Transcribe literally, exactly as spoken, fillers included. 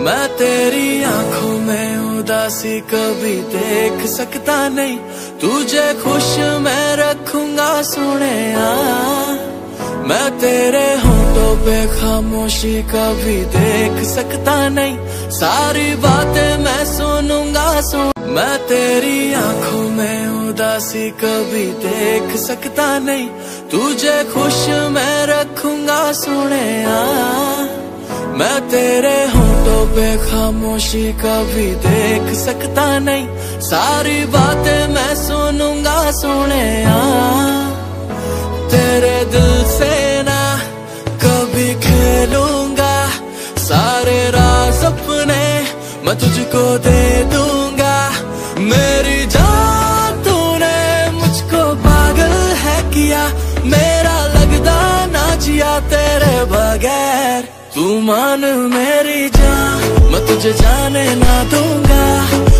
मैं तेरी आंखों में उदासी कभी देख सकता नहीं, तुझे खुश मैं रखूंगा सोनिया। मैं तेरे होठों पे खामोशी कभी देख सकता नहीं, सारी बातें मैं सुनूंगा सुन। मैं तेरी आंखों में उदासी कभी देख सकता नहीं, तुझे खुश मैं रखूंगा सोनिया। मैं तेरे होठों पे खामोशी कभी देख सकता नहीं, सारी बातें मैं सुनूंगा सोनिया। तेरे दिल से ना कभी खेलूंगा, सारे राज अपने मैं तुझको दे दूंगा। मेरी जान तूने मुझको पागल है किया, मेरा लगदा ना जिया तेरे बगैर। तू मान मेरी जान, मैं तुझे जाने ना दूंगा।